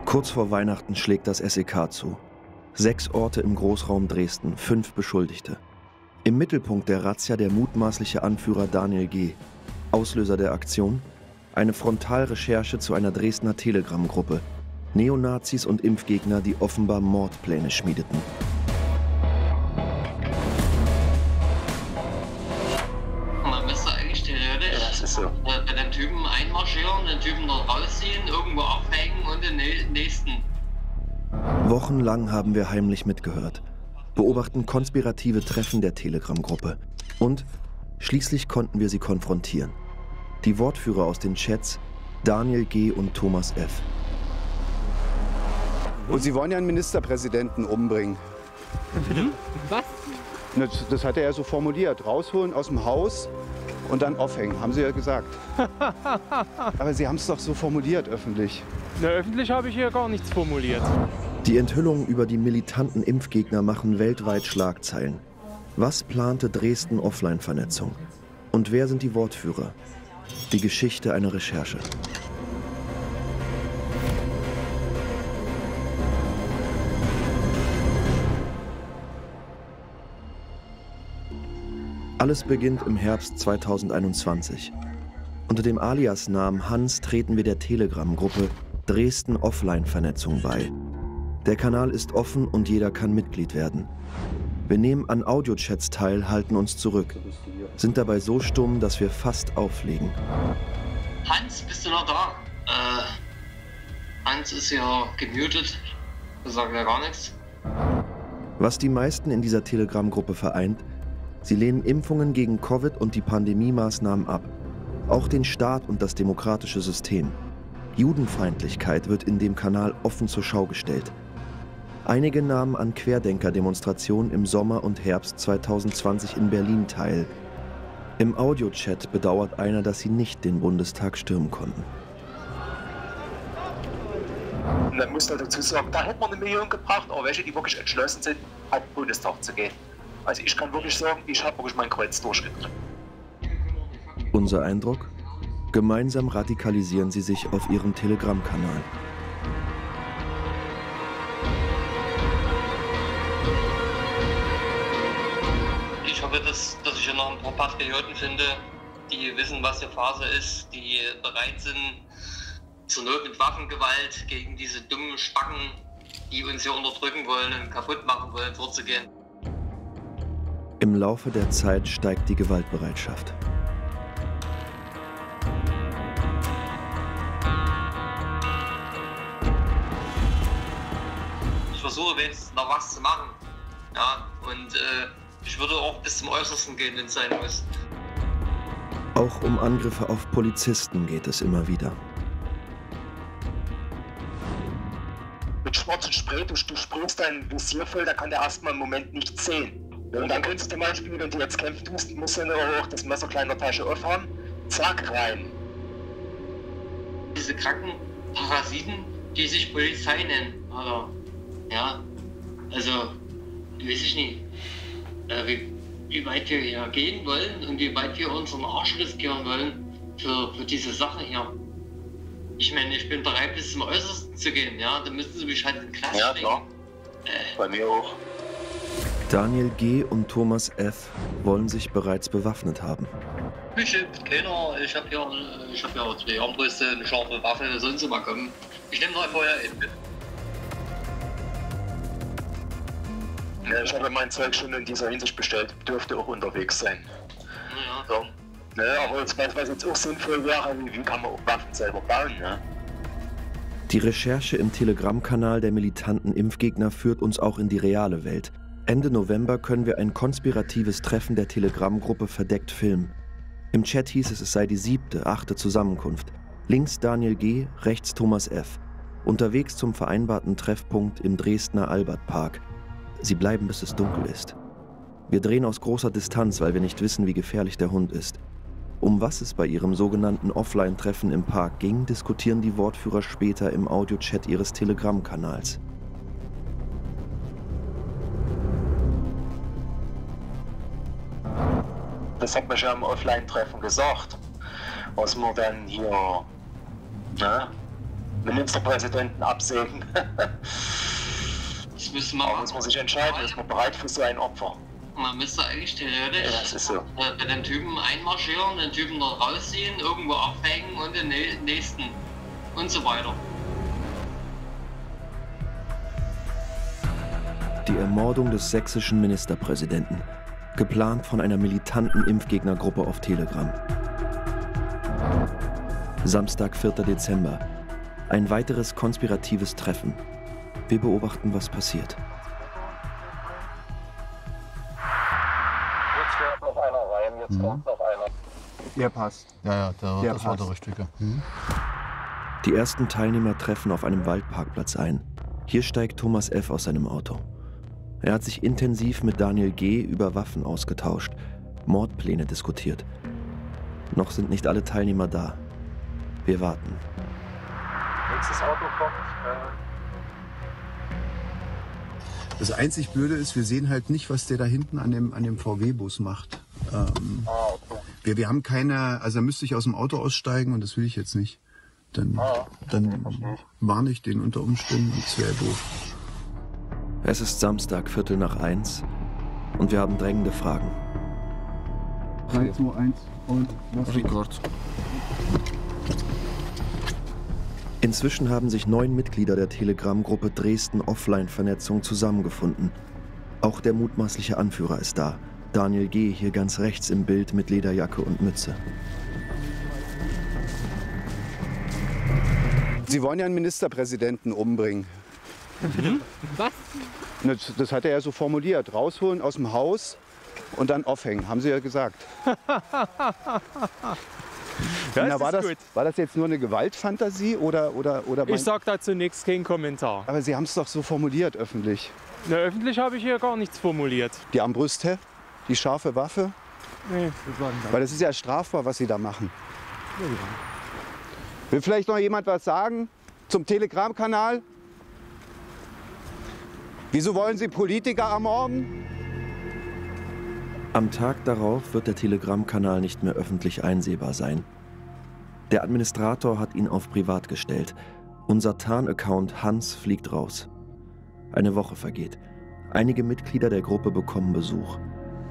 Kurz vor Weihnachten schlägt das SEK zu. 6 Orte im Großraum Dresden, 5 Beschuldigte. Im Mittelpunkt der Razzia der mutmaßliche Anführer Daniel G. Auslöser der Aktion? Eine Frontalrecherche zu einer Dresdner Telegram-Gruppe. Neonazis und Impfgegner, die offenbar Mordpläne schmiedeten. Man müsste eigentlich theoretisch bei den Typen einmarschieren, den Typen noch rausziehen, irgendwo aufhängen und den nächsten. Wochenlang haben wir heimlich mitgehört, beobachten konspirative Treffen der Telegram-Gruppe und schließlich konnten wir sie konfrontieren. Die Wortführer aus den Chats, Daniel G. und Thomas F. Und Sie wollen ja einen Ministerpräsidenten umbringen. Was? Das hat er ja so formuliert. Rausholen aus dem Haus und dann aufhängen, haben Sie ja gesagt. Aber Sie haben es doch so formuliert öffentlich. Na, öffentlich habe ich hier gar nichts formuliert. Die Enthüllungen über die militanten Impfgegner machen weltweit Schlagzeilen. Was plante Dresden Offline-Vernetzung? Und wer sind die Wortführer? Die Geschichte einer Recherche. Alles beginnt im Herbst 2021. Unter dem Alias-Namen Hans treten wir der Telegram-Gruppe Dresden Offline-Vernetzung bei. Der Kanal ist offen und jeder kann Mitglied werden. Wir nehmen an Audiochats teil, halten uns zurück, sind dabei so stumm, dass wir fast auflegen. Hans, bist du noch da? Hans ist ja gemutet. Da sagt er gar nichts. Was die meisten in dieser Telegram-Gruppe vereint: Sie lehnen Impfungen gegen Covid und die Pandemie-Maßnahmen ab. Auch den Staat und das demokratische System. Judenfeindlichkeit wird in dem Kanal offen zur Schau gestellt. Einige nahmen an Querdenker-Demonstrationen im Sommer und Herbst 2020 in Berlin teil. Im Audiochat bedauert einer, dass sie nicht den Bundestag stürmen konnten. Und dann muss man dazu sagen, da hätte man 1 Million gebracht, aber welche, die wirklich entschlossen sind, an den Bundestag zu gehen. Also ich kann wirklich sagen, ich habe wirklich mein Kreuz durchgedrückt. Unser Eindruck? Gemeinsam radikalisieren sie sich auf ihrem Telegram-Kanal. Ich hoffe, dass ich hier noch ein paar Patrioten finde, die wissen, was hier Phase ist, die bereit sind, zur Not mit Waffengewalt gegen diese dummen Spacken, die uns hier unterdrücken wollen und kaputt machen wollen, vorzugehen. Im Laufe der Zeit steigt die Gewaltbereitschaft. Ich versuche wenigstens noch was zu machen. Ja, und ich würde auch bis zum Äußersten gehen, wenn es sein muss. Auch um Angriffe auf Polizisten geht es immer wieder. Mit schwarzem Spray, du sprühst dein Visier voll, da kann der erstmal im Moment nichts sehen. Und dann kannst du zum Beispiel, wenn du jetzt kämpfen tust, musst du auch das Messer kleiner Tasche aufhaben, zack, rein. Diese kranken Parasiten, die sich Polizei nennen, aber ja, also, weiß ich nicht, wie weit wir hier gehen wollen und wie weit wir unseren Arsch riskieren wollen für diese Sache hier. Ich meine, ich bin bereit, bis zum Äußersten zu gehen, ja, dann müssen sie mich halt in Klasse Ja, stecken. klar. Bei mir auch. Daniel G. und Thomas F. wollen sich bereits bewaffnet haben. Mich hilft keiner, ich hab ja 2 Armbrüste, eine scharfe Waffe, sollen sie mal kommen. Ich nehme noch vorher in mit. Ja, ich habe mein Zeug schon in dieser Hinsicht bestellt, dürfte auch unterwegs sein. Ja. So. Ne, aber jetzt, was jetzt auch sinnvoll wäre, wie kann man auch Waffen selber bauen, ne? Die Recherche im Telegram-Kanal der militanten Impfgegner führt uns auch in die reale Welt. Ende November können wir ein konspiratives Treffen der Telegram-Gruppe verdeckt filmen. Im Chat hieß es sei die 7., 8. Zusammenkunft. Links Daniel G., rechts Thomas F. Unterwegs zum vereinbarten Treffpunkt im Dresdner Albertpark. Sie bleiben, bis es dunkel ist. Wir drehen aus großer Distanz, weil wir nicht wissen, wie gefährlich der Hund ist. Um was es bei ihrem sogenannten Offline-Treffen im Park ging, diskutieren die Wortführer später im Audiochat ihres Telegram-Kanals. Das hat man schon am Offline-Treffen gesagt, was wir dann hier, ne, Ministerpräsidenten absägen. Das müsste man Da muss man sich entscheiden, ist man bereit für so ein Opfer? Man müsste eigentlich theoretisch Ja, das ist so. den Typen einmarschieren, den Typen noch rausziehen, irgendwo aufhängen und den nächsten und so weiter. Die Ermordung des sächsischen Ministerpräsidenten, geplant von einer militanten Impfgegnergruppe auf Telegram. Samstag, 4. Dezember. Ein weiteres konspiratives Treffen. Wir beobachten, was passiert. Jetzt fährt noch einer rein, jetzt kommt noch einer. Der passt. Ja, Der das war der passt. Richtige. Die ersten Teilnehmer treffen auf einem Waldparkplatz ein. Hier steigt Thomas F. aus seinem Auto. Er hat sich intensiv mit Daniel G. über Waffen ausgetauscht, Mordpläne diskutiert. Noch sind nicht alle Teilnehmer da. Wir warten. Nächstes Auto kommt. Das einzig Blöde ist, wir sehen halt nicht, was der da hinten an dem VW-Bus macht. Wir haben keine, also da müsste ich aus dem Auto aussteigen und das will ich jetzt nicht. Dann warne ich den unter Umständen und das wäre doof. Es ist Samstag, 1:15 und wir haben drängende Fragen. 3, 2, 1 und los. Rekord. Inzwischen haben sich 9 Mitglieder der Telegram-Gruppe Dresden Offline-Vernetzung zusammengefunden. Auch der mutmaßliche Anführer ist da. Daniel G. hier ganz rechts im Bild mit Lederjacke und Mütze. Sie wollen ja einen Ministerpräsidenten umbringen. Was? Das hat er ja so formuliert. Rausholen aus dem Haus und dann aufhängen, haben Sie ja gesagt. Das war, ist gut. war das jetzt nur eine Gewaltfantasie oder Ich sag dazu nichts, keinen Kommentar. Aber Sie haben es doch so formuliert öffentlich. Na, öffentlich habe ich hier gar nichts formuliert. Die Armbrüste, die scharfe Waffe. Nee. Weil das ist ja strafbar, was Sie da machen. Will vielleicht noch jemand was sagen zum Telegram-Kanal? Wieso wollen Sie Politiker ermorden? Am Tag darauf wird der Telegram-Kanal nicht mehr öffentlich einsehbar sein. Der Administrator hat ihn auf privat gestellt. Unser Tarn-Account Hans fliegt raus. Eine Woche vergeht. Einige Mitglieder der Gruppe bekommen Besuch.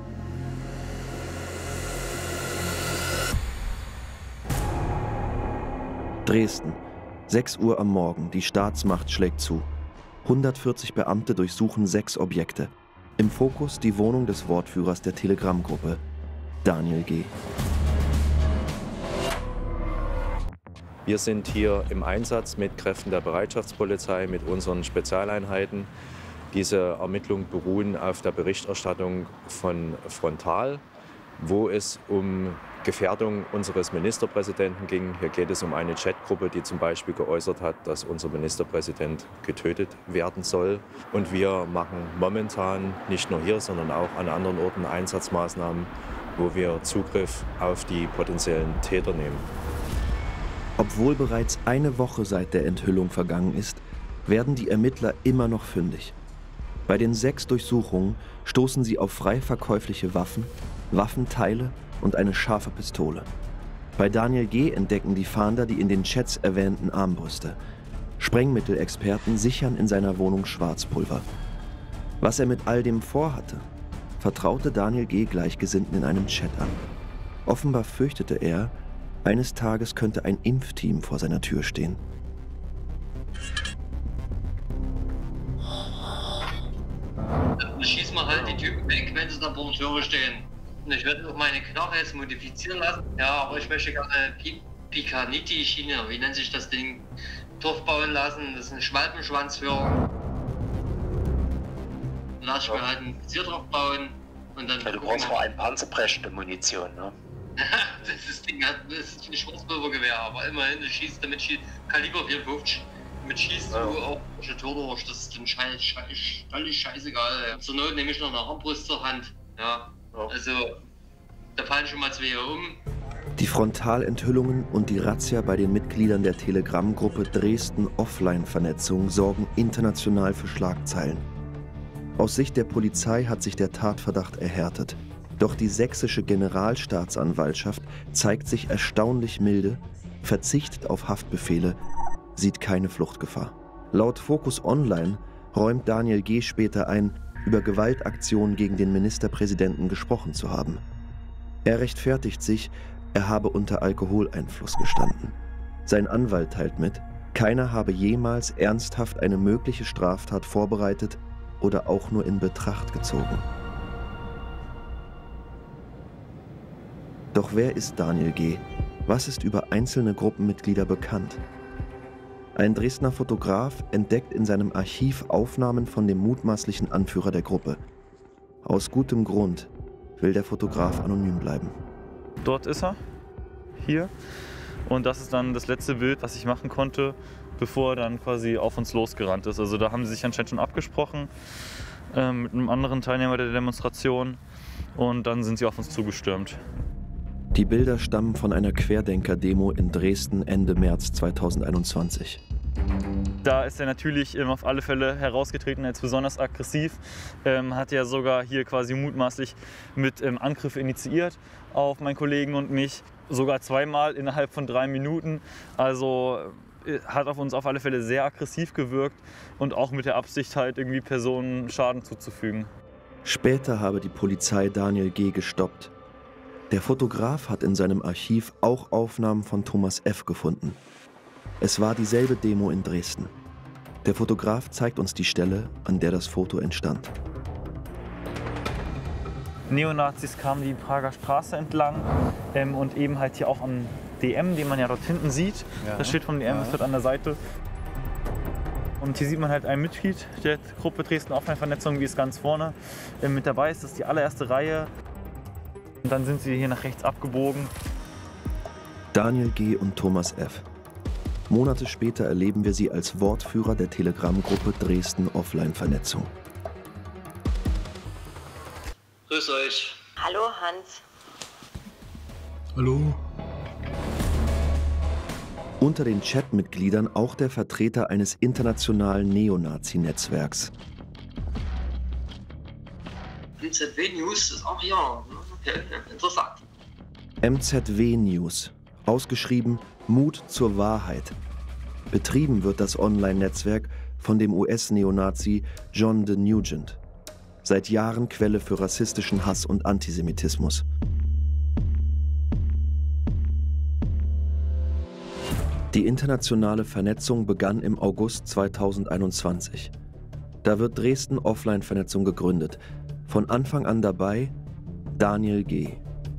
Dresden, 6 Uhr am Morgen, die Staatsmacht schlägt zu. 140 Beamte durchsuchen 6 Objekte. Im Fokus die Wohnung des Wortführers der Telegram-Gruppe, Daniel G. Wir sind hier im Einsatz mit Kräften der Bereitschaftspolizei, mit unseren Spezialeinheiten. Diese Ermittlungen beruhen auf der Berichterstattung von Frontal, wo es um Gefährdung unseres Ministerpräsidenten ging. Hier geht es um eine Chatgruppe, die zum Beispiel geäußert hat, dass unser Ministerpräsident getötet werden soll. Und wir machen momentan nicht nur hier, sondern auch an anderen Orten Einsatzmaßnahmen, wo wir Zugriff auf die potenziellen Täter nehmen. Obwohl bereits eine Woche seit der Enthüllung vergangen ist, werden die Ermittler immer noch fündig. Bei den 6 Durchsuchungen stoßen sie auf frei verkäufliche Waffen, Waffenteile und eine scharfe Pistole. Bei Daniel G. entdecken die Fahnder die in den Chats erwähnten Armbrüste. Sprengmittelexperten sichern in seiner Wohnung Schwarzpulver. Was er mit all dem vorhatte, vertraute Daniel G. Gleichgesinnten in einem Chat an. Offenbar fürchtete er, eines Tages könnte ein Impfteam vor seiner Tür stehen. Dann schießen wir halt die Typen weg, wenn sie da vor der Tür stehen. Und ich werde auch meine Knarre jetzt modifizieren lassen. Ja, aber ich möchte gerne Picaniti-Schiene, wie nennt sich das Ding, draufbauen lassen. Das ist ein Schwalbenschwanzführer. Dann lasse ich mir halt ein Visier draufbauen. Und dann. Ja, du brauchst vor allem panzerbrechende Munition, ne? Das Ding hat, das ist ein Schwarzpulvergewehr, aber immerhin, du schießt damit Kaliber 54. Damit schießt du auch eine Tür durch, das ist dann völlig scheißegal. Ja. Zur Not nehme ich noch eine Armbrust zur Hand. Ja. Also, da fallen schon mal 2 um. Die Frontalenthüllungen und die Razzia bei den Mitgliedern der Telegram-Gruppe Dresden Offline-Vernetzung sorgen international für Schlagzeilen. Aus Sicht der Polizei hat sich der Tatverdacht erhärtet. Doch die sächsische Generalstaatsanwaltschaft zeigt sich erstaunlich milde, verzichtet auf Haftbefehle, sieht keine Fluchtgefahr. Laut Focus Online räumt Daniel G. später ein, über Gewaltaktionen gegen den Ministerpräsidenten gesprochen zu haben. Er rechtfertigt sich, er habe unter Alkoholeinfluss gestanden. Sein Anwalt teilt mit, keiner habe jemals ernsthaft eine mögliche Straftat vorbereitet oder auch nur in Betracht gezogen. Doch wer ist Daniel G.? Was ist über einzelne Gruppenmitglieder bekannt? Ein Dresdner Fotograf entdeckt in seinem Archiv Aufnahmen von dem mutmaßlichen Anführer der Gruppe. Aus gutem Grund will der Fotograf anonym bleiben. Dort ist er, hier. Und das ist dann das letzte Bild, was ich machen konnte, bevor er dann quasi auf uns losgerannt ist. Also da haben sie sich anscheinend schon abgesprochen mit einem anderen Teilnehmer der Demonstration und dann sind sie auf uns zugestürmt. Die Bilder stammen von einer Querdenker-Demo in Dresden Ende März 2021. Da ist er natürlich auf alle Fälle herausgetreten als besonders aggressiv, hat ja sogar hier quasi mutmaßlich mit Angriffe initiiert auf meinen Kollegen und mich, sogar zweimal innerhalb von 3 Minuten. Also hat auf uns auf alle Fälle sehr aggressiv gewirkt und auch mit der Absicht halt irgendwie Personen Schaden zuzufügen. Später habe die Polizei Daniel G. gestoppt. Der Fotograf hat in seinem Archiv auch Aufnahmen von Thomas F. gefunden. Es war dieselbe Demo in Dresden. Der Fotograf zeigt uns die Stelle, an der das Foto entstand. Neonazis kamen die Prager Straße entlang und eben halt hier auch am DM, den man ja dort hinten sieht. Ja. Das steht vom DM, das wird an der Seite. Und hier sieht man halt ein Mitglied der Gruppe Dresden Offline-Vernetzung, wie es ganz vorne mit dabei ist. Das ist die allererste Reihe. Und dann sind sie hier nach rechts abgebogen. Daniel G. und Thomas F. Monate später erleben wir sie als Wortführer der Telegram-Gruppe Dresden Offline-Vernetzung. Grüß euch. Hallo Hans. Hallo. Unter den Chatmitgliedern auch der Vertreter eines internationalen Neonazi-Netzwerks. MZW News ist auch hier. Okay, interessant. MZW News, ausgeschrieben Mut zur Wahrheit. Betrieben wird das Online-Netzwerk von dem US-Neonazi John de Nugent. Seit Jahren Quelle für rassistischen Hass und Antisemitismus. Die internationale Vernetzung begann im August 2021. Da wird Dresden Offline-Vernetzung gegründet. Von Anfang an dabei Daniel G.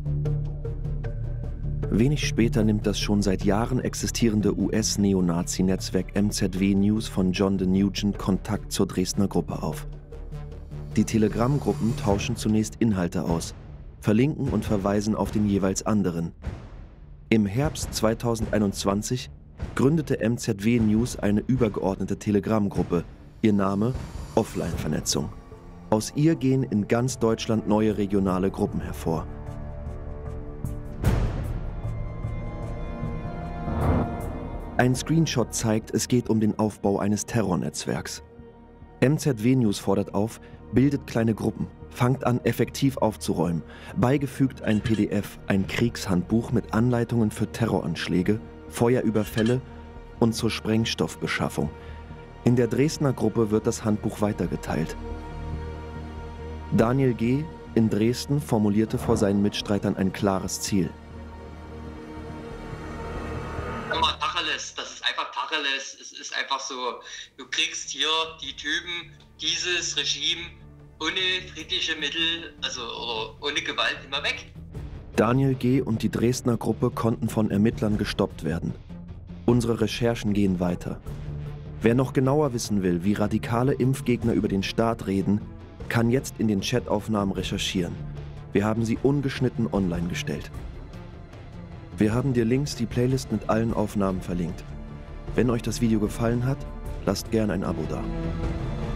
Wenig später nimmt das schon seit Jahren existierende US-Neonazi-Netzwerk MZW News von John de Nugent Kontakt zur Dresdner Gruppe auf. Die Telegram-Gruppen tauschen zunächst Inhalte aus, verlinken und verweisen auf den jeweils anderen. Im Herbst 2021 gründete MZW News eine übergeordnete Telegram-Gruppe, ihr Name Offline-Vernetzung. Aus ihr gehen in ganz Deutschland neue regionale Gruppen hervor. Ein Screenshot zeigt, es geht um den Aufbau eines Terrornetzwerks. MZW News fordert auf, bildet kleine Gruppen, fangt an, effektiv aufzuräumen. Beigefügt ein PDF, ein Kriegshandbuch mit Anleitungen für Terroranschläge, Feuerüberfälle und zur Sprengstoffbeschaffung. In der Dresdner Gruppe wird das Handbuch weitergeteilt. Daniel G. in Dresden formulierte vor seinen Mitstreitern ein klares Ziel. Immer Tacheles, das ist einfach Tacheles. Es ist einfach so, du kriegst hier die Typen, dieses Regime ohne friedliche Mittel, also oder ohne Gewalt immer weg. Daniel G. und die Dresdner Gruppe konnten von Ermittlern gestoppt werden. Unsere Recherchen gehen weiter. Wer noch genauer wissen will, wie radikale Impfgegner über den Staat reden, kann jetzt in den Chataufnahmen recherchieren. Wir haben sie ungeschnitten online gestellt. Wir haben dir links die Playlist mit allen Aufnahmen verlinkt. Wenn euch das Video gefallen hat, lasst gern ein Abo da.